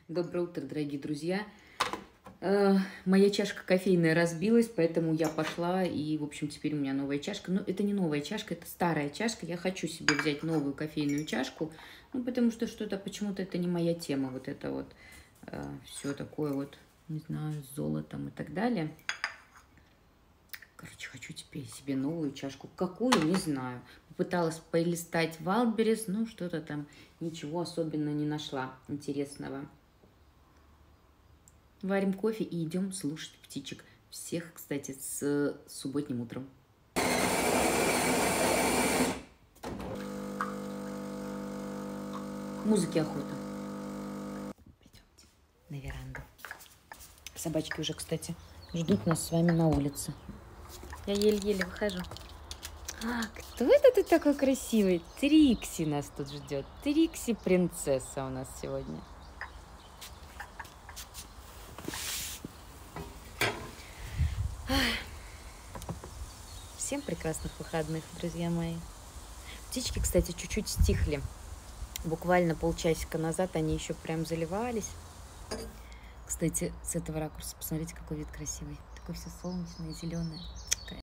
Доброе утро, дорогие друзья. Моя чашка кофейная разбилась, поэтому я пошла, и, в общем, теперь у меня новая чашка. Но это не новая чашка, это старая чашка. Я хочу себе взять новую кофейную чашку, ну, потому что что-то, почему-то это не моя тема, вот это вот все такое вот, не знаю, с золотом и так далее. Короче, хочу теперь себе новую чашку. Какую, не знаю. Попыталась полистать Wildberries, но что-то там, ничего особенно не нашла интересного. Варим кофе и идем слушать птичек. Всех, кстати, с субботним утром. Музыки охота. Пойдемте на веранду. Собачки уже, кстати, ждут нас с вами на улице. Я еле-еле выхожу. Кто это тут такой красивый? Трикси нас тут ждет. Трикси принцесса у нас сегодня. Всем прекрасных выходных, друзья мои. Птички, кстати, чуть-чуть стихли. Буквально полчасика назад они еще прям заливались. Кстати, с этого ракурса посмотрите, какой вид красивый. Такое все солнечное, зеленое.